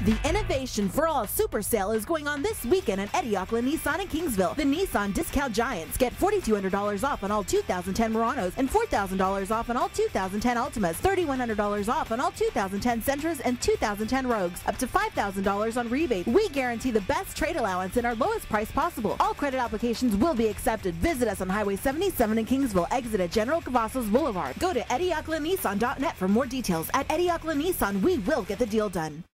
The Innovation for All Super Sale is going on this weekend at Eddie Auckland Nissan in Kingsville. The Nissan Discount Giants get $4,200 off on all 2010 Muranos and $4,000 off on all 2010 Altimas, $3,100 off on all 2010 Sentras and 2010 Rogues, up to $5,000 on rebate. We guarantee the best trade allowance and our lowest price possible. All credit applications will be accepted. Visit us on Highway 77 in Kingsville, exit at General Cavazos Boulevard. Go to EddieAucklandNissan.net for more details. At Eddie Auckland Nissan, we will get the deal done.